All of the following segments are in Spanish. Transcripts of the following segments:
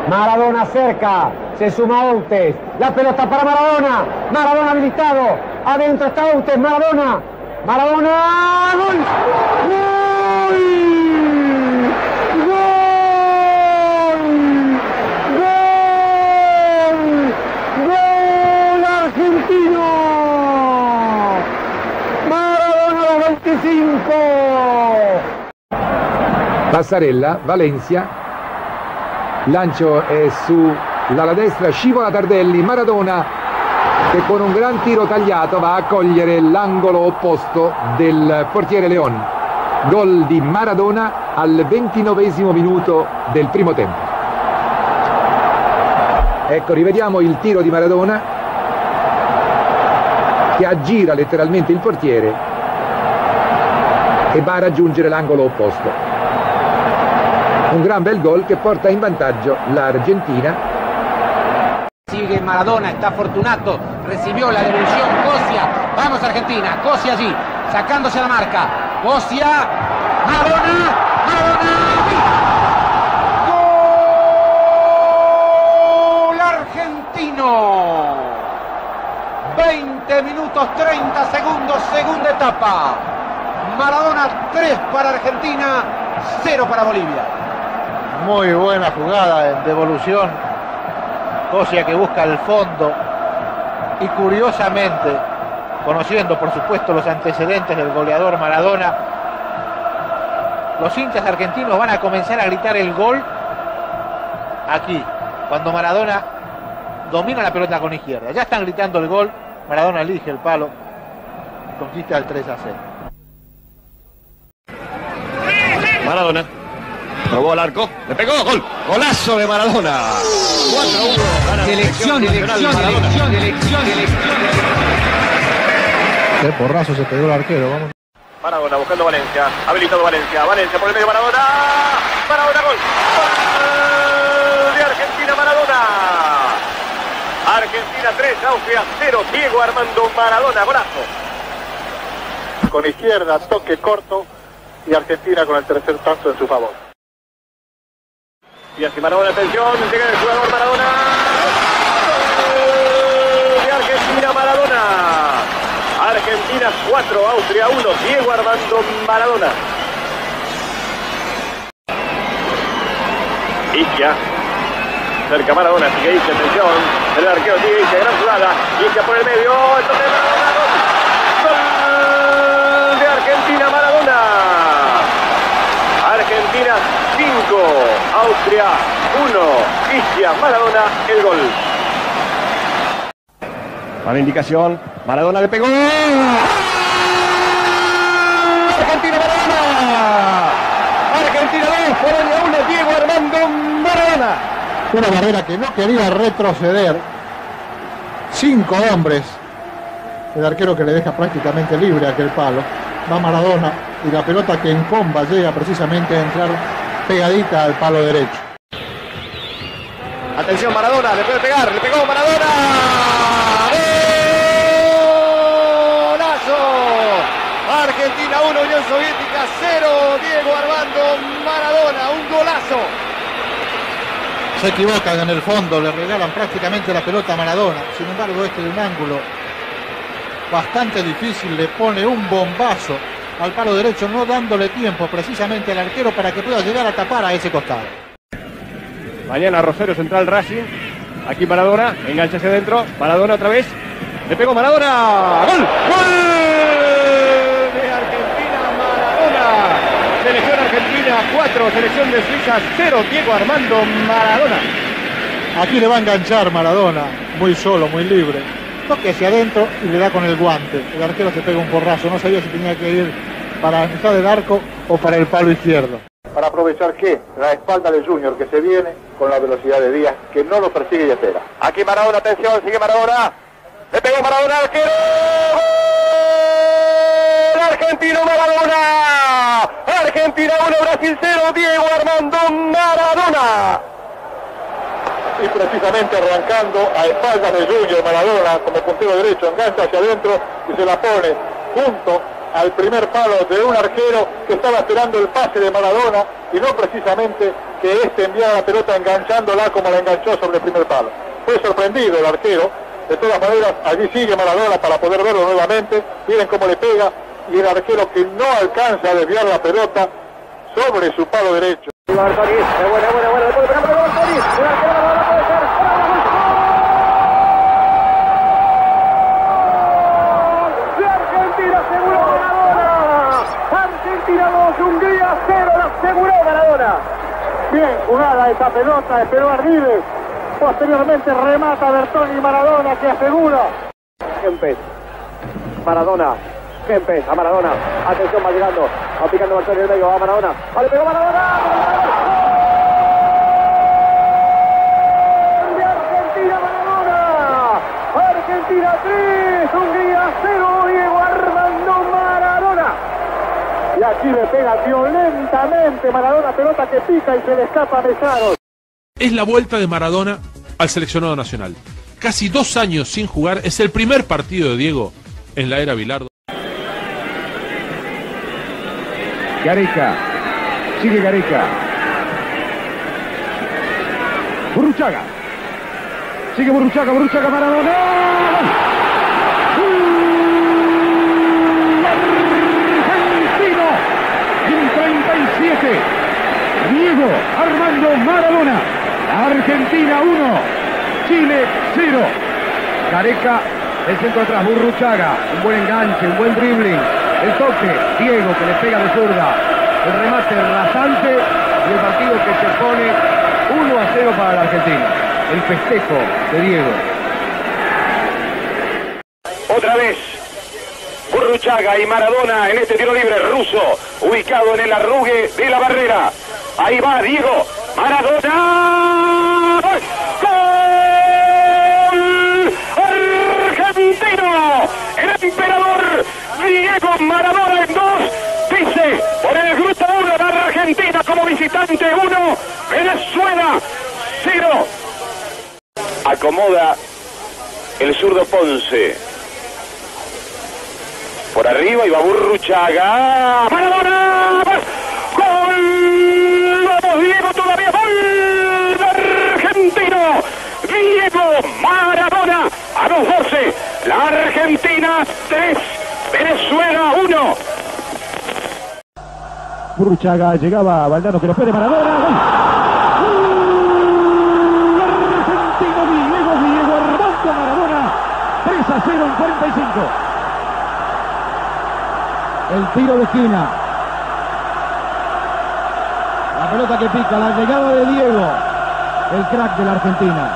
Maradona cerca, se suma Outes, la pelota para Maradona, Maradona habilitado, adentro está Outes, Maradona, ¡gol! ¡Gol! ¡Gol argentino! Maradona 25. Passarella, Valencia, lancio è sull'ala destra, scivola Tardelli, Maradona che con un gran tiro tagliato va a cogliere l'angolo opposto del portiere León. Gol di Maradona al 29esimo minuto del primo tempo. Ecco, rivediamo il tiro di Maradona che aggira letteralmente il portiere e va a raggiungere l'angolo opposto. Un gran bel gol que porta en vantaggio la Argentina. Sigue Maradona, está Fortunato, recibió la devolución, Cosia, vamos Argentina, Cosia allí, sacándose la marca, Cosia, Maradona, ¡gol argentino! 20 minutos 30 segundos, segunda etapa, Maradona 3 para Argentina, 0 para Bolivia. Muy buena jugada en devolución. Cosia que busca el fondo. Y curiosamente, conociendo por supuesto los antecedentes del goleador Maradona, los hinchas argentinos van a comenzar a gritar el gol aquí, cuando Maradona domina la pelota con izquierda. Ya están gritando el gol. Maradona elige el palo y conquista el 3-0. Maradona probó al arco, le pegó, gol, golazo de Maradona. 4-1. Selección. Qué porrazo se pegó el arquero, vamos. Maradona buscando Valencia, habilitado Valencia por el medio Maradona, gol. Gol de Argentina, Maradona. Argentina 3, Austria 0, Diego Armando Maradona, golazo. Con izquierda, toque corto y Argentina con el tercer tanto en su favor. Y así Maradona, atención, llega el jugador Maradona. De Argentina, Maradona. Argentina 4, Austria 1, Diego Armando Maradona. Ischia, cerca Maradona, sigue Ischia, atención, el arquero sigue Ischia, gran jugada, Ischia por el medio, entonces Maradona, gol de Argentina, Maradona. Argentina 5, Austria 1, Ischia, Maradona, el gol. A la indicación, Maradona le pegó. Argentina, Maradona. Argentina 2, Polonia 1, Diego Armando Maradona. Una barrera que no quería retroceder. 5 hombres. El arquero que le deja prácticamente libre aquel palo. Va Maradona y la pelota que en comba llega precisamente a entrar pegadita al palo derecho. Atención, Maradona, le puede pegar, le pegó Maradona. ¡Golazo! Argentina 1, Unión Soviética 0, Diego Armando Maradona, un golazo. Se equivocan en el fondo, le regalan prácticamente la pelota a Maradona. Sin embargo, este de un ángulo bastante difícil le pone un bombazo al palo derecho, no dándole tiempo precisamente al arquero para que pueda llegar a tapar a ese costado. Mañana Rosario Central Racing. Aquí Maradona, engancha hacia adentro. Maradona otra vez. Le pegó Maradona. ¡Gol! ¡Gol! De Argentina, Maradona. Selección Argentina 4, selección de Suiza 0, Diego Armando Maradona. Aquí le va a enganchar Maradona, muy solo, muy libre. Toque hacia adentro y le da con el guante. El arquero se pega un porrazo, no sabía si tenía que ir para la mitad del arco o para el palo izquierdo. Para aprovechar que la espalda de Junior que se viene con la velocidad de Díaz, que no lo persigue y espera. Aquí Maradona, atención, sigue Maradona. Le pegó Maradona, arquero. ¡Gol! Argentino, Maradona. Argentina 1, Brasil 0, Diego Armando Maradona. Y precisamente arrancando a espaldas de Junior, Maradona como puntero derecho, engancha hacia adentro y se la pone junto al primer palo de un arquero que estaba esperando el pase de Maradona y no precisamente que enviara la pelota enganchándola como la enganchó sobre el primer palo. Fue sorprendido el arquero. De todas maneras, allí sigue Maradona para poder verlo nuevamente. Miren cómo le pega, y el arquero que no alcanza a desviar la pelota sobre su palo derecho. Argentina 2, Hungría 0, la aseguró Maradona. Bien jugada esa pelota, esperó Ardiles. Posteriormente remata Bertoni y Maradona que asegura. Kempes, Maradona, Kempes a Maradona. Atención, va llegando, va picando Bertoni en el medio, va Maradona. ¡Vale, pegó Maradona! Argentina, Maradona. Argentina 3, Hungría 0, Diego Armando Maradona. Y aquí le pega violentamente Maradona, pelota que pica y se le escapa a Mesaro. Es la vuelta de Maradona al seleccionado nacional. Casi 2 años sin jugar, es el primer partido de Diego en la era Bilardo. Gareca, sigue Gareca. Burruchaga. Sigue Burruchaga, Maradona. Argentino, en 37. Diego Armando Maradona. Argentina 1, Chile 0. Gareca, el centro atrás, Burruchaga, un buen enganche, un buen dribbling, el toque, Diego que le pega de zurda, el remate rasante y el partido que se pone 1-0 para la Argentina. El festejo de Diego. Otra vez Burruchaga y Maradona en este tiro libre ruso, ubicado en el arrugue de la barrera. Ahí va Diego, Maradona, ¡gol! Argentino, el emperador Diego Maradona en 2, dice por el grupo 1 de Argentina como visitante 1, Venezuela 0. Acomoda el zurdo Ponce. Por arriba y va Burruchaga, Maradona, ¡gol! ¡Vamos Diego todavía! ¡Gol argentino! Diego Maradona a los 12. La Argentina 3, Venezuela 1. Burruchaga, llegaba Valdano que lo pone Maradona. Argentino, Diego Armando Maradona. 3-0 en 45. El tiro de esquina. La pelota che picca, la llegada de Diego, il crack dell'Argentina.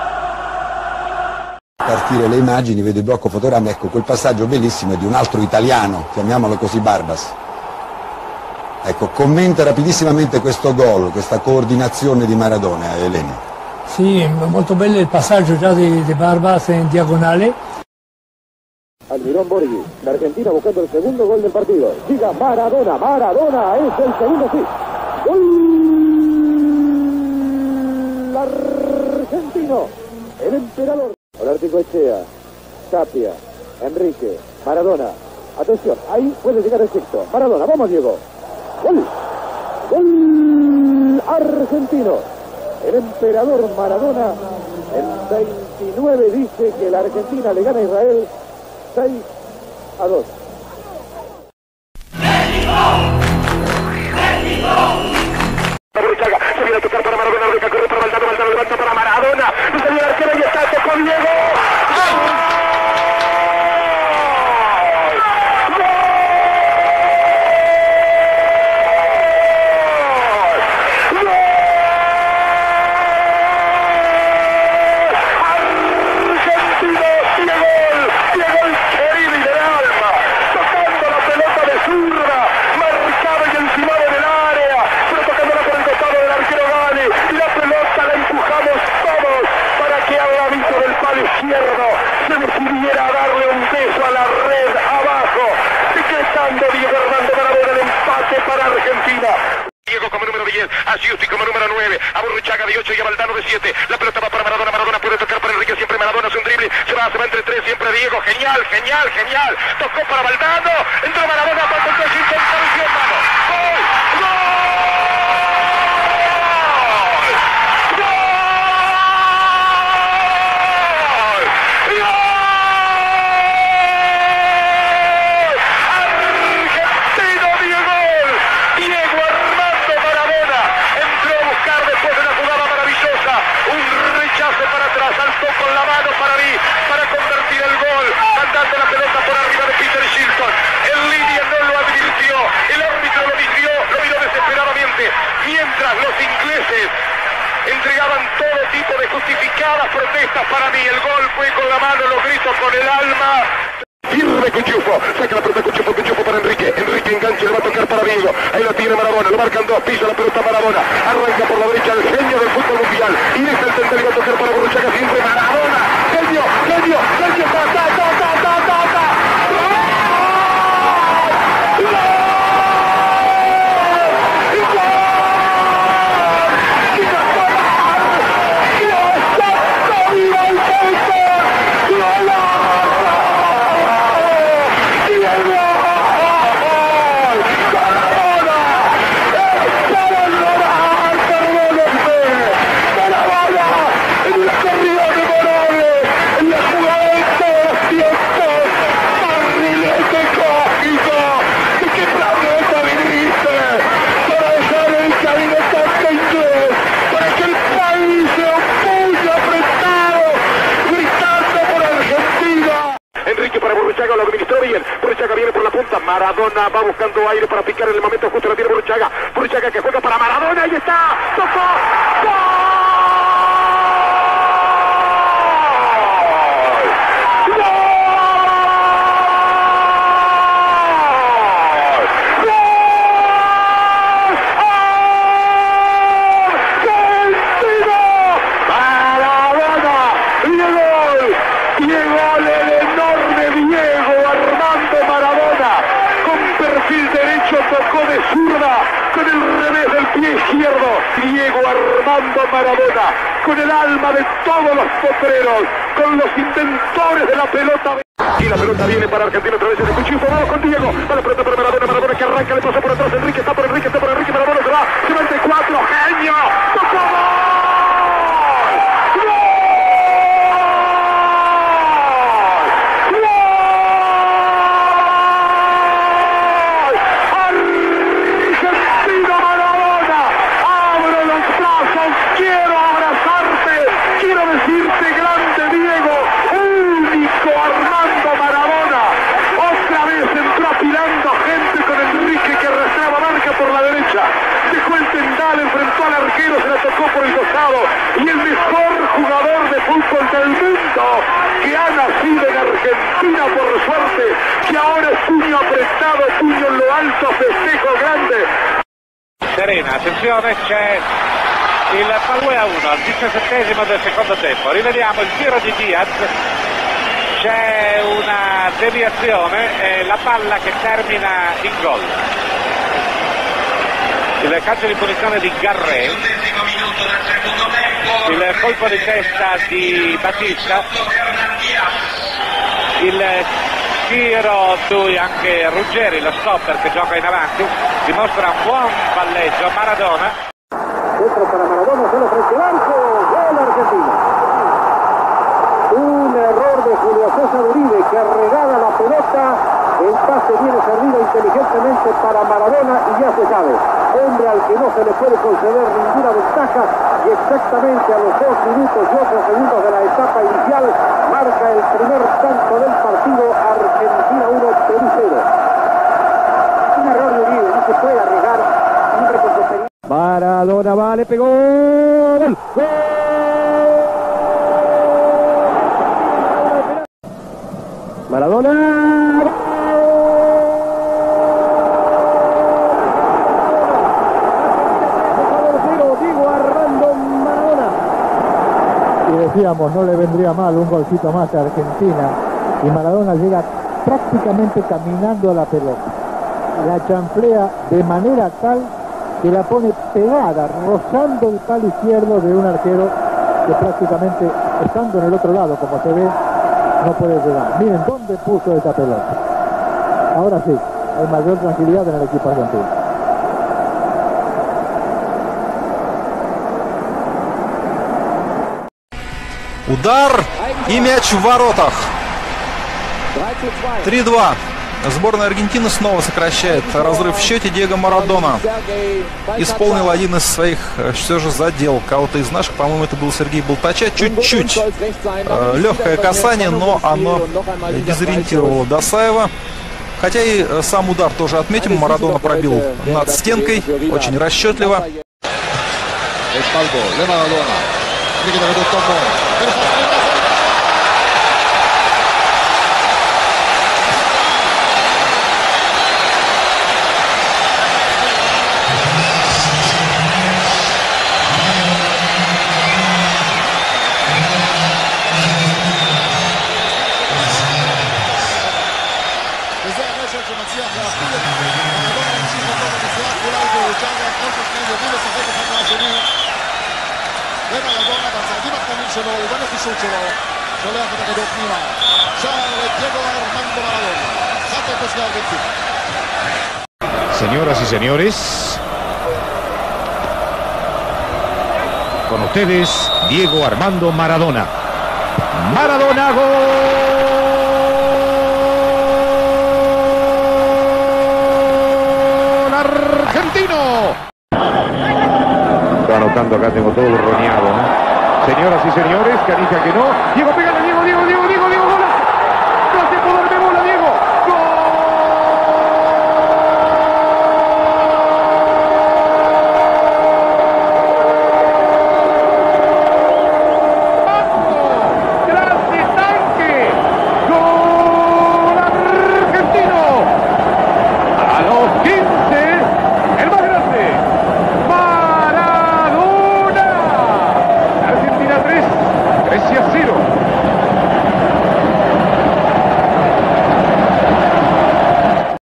Partire le immagini, vedo il blocco fotogramma, ecco quel passaggio bellissimo è di un altro italiano, chiamiamolo così, Barbas. Ecco, commenta rapidissimamente questo gol, questa coordinazione di Maradona, Elena. Sì, molto bello il passaggio già di Barbas in diagonale. Almirón Borghi, la Argentina buscando el segundo gol del partido. Siga Maradona, Maradona es el segundo, sí. ¡Gol! Argentino, el emperador. Olártico Echea, Tapia, Enrique, Maradona. Atención, ahí puede llegar el sexto. Maradona, vamos Diego. ¡Gol! ¡Gol! Argentino. El emperador Maradona en 29 dice que la Argentina le gana a Israel 6-2. Burruchaga, se viene a tocar para Maradona, Rica corre para Valdano, Valdano levanta para Maradona, y se viene el arquero y está, tocó Diego. Se decidiera a darle un beso a la red abajo, decretando Diego Armando Maradona el empate para Argentina. Diego como número 10, a Giusti como número 9, a Burruchaga de 8 y a Valdano de 7. La pelota va para Maradona, Maradona puede tocar para Enrique, siempre Maradona hace un drible, se va entre 3, siempre Diego, genial, tocó para Valdano, entró Maradona, para el 3, vamos, ¡gol! ¡Gol! ¡Gol! ¡Gol! ¡Gol! ¡Gol! ¡Gol! ¡Gol! ¡Gol! ¡Gol! ¡Gol! ¡Gol! ¡Gol! ¡Gol! ¡Gol! ¡Gol! ¡Gol! ¡Gol! ¡Gol! Esta para mí, el gol fue con la mano, lo grito con el alma. Firme Cuchufo, saca la pelota Cuchufo para Enrique. Enrique engancha, le va a tocar para Vigo. Ahí lo tiene Maradona, lo marcan dos, pisa la pelota Maradona. Arranca por la derecha el genio del fútbol mundial. Y es el centro, le va a tocar para Burruchaga, siempre Maradona. Genio, lo administró bien. Burruchaga viene por la punta. Maradona va buscando aire para picar en el momento justo. La tiene Burruchaga. Burruchaga que juega para Maradona. Ahí está. ¡Tocó! ¡Gol! Tocó de zurda con el revés del pie izquierdo. Diego Armando Maradona, con el alma de todos los potreros, con los inventores de la pelota. Y la pelota viene para Argentina otra vez en el Cuchufo. Vamos con Diego. Va la pelota para Maradona. Maradona que arranca, le pasa por atrás. Enrique está por Enrique. Maradona se va. Se va entre cuatro. ¡Genio! ¡Tocó! Enfrentó al arquero, se la tocó por el costado, y el mejor jugador de fútbol del mundo que ha nacido en Argentina por suerte, que ahora es puño apretado, puño en lo alto, festejo grande. Serena, attenzione, c'è il 2-1 al 17esimo del secondo tempo. Rivediamo il tiro di Diaz, c'è una deviazione e la palla che termina in gol. Il calcio di punizione di Garré, il colpo di testa di Batista, il tiro su anche Ruggeri, lo stopper che gioca in avanti, dimostra un buon palleggio. Maradona. Dentro para Maradona, solo frente al arco, gol Argentina. Un error de Julio César Uribe que regala la pelota. El pase viene servido inteligentemente para Maradona y ya se sabe, hombre al que no se le puede conceder ninguna ventaja, y exactamente a los 2 minutos y 8 segundos de la etapa inicial marca el primer tanto del partido. Argentina 1, Perú 0. Un error de Uribe, no se puede arriesgar un reconocimiento. Maradona va, le pegó. ¡Gol! ¡Gol! Maradona. Decíamos, no le vendría mal un golcito más a Argentina, y Maradona llega prácticamente caminando a la pelota, la chanflea de manera tal que la pone pegada, rozando el palo izquierdo de un arquero que prácticamente, estando en el otro lado como se ve, no puede llegar. Miren dónde puso esa pelota. Ahora sí, hay mayor tranquilidad en el equipo argentino. Удар и мяч в воротах. 3-2. Сборная Аргентины снова сокращает разрыв в счете. Диего Марадона исполнил один из своих все же задел кого-то из наших. По-моему, это был Сергей Болтача. Чуть-чуть легкое касание, но оно дезориентировало Досаева. Хотя и сам удар тоже отметим. Марадона пробил над стенкой. Очень расчетливо. Respaldo de Maradona. Tiene que tener un tomo. می‌کنی به مارادونا در زمین تموم شد و نتیجه شد شلون که دوپنیما شال دیگو آرماندو مارادونا خط پس Argentina. Señoras y señores, con ustedes Diego Armando Maradona. Maradona, gol argentino. Está anotando acá, tengo todo borroneado, ¿no? Señoras y señores, Canija que no. Diego, pégale, Diego, gol. Gracias por darme bola, Diego. Gol argentino. A los 15